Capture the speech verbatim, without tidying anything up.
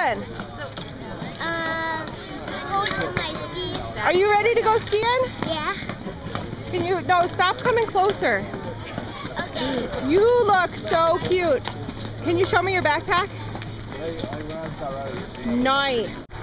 doing? Uh, holding my skis. Are you ready to go skiing? Yeah. Can you, no, stop coming closer. Okay. You look so cute. Can you show me your backpack? Nice.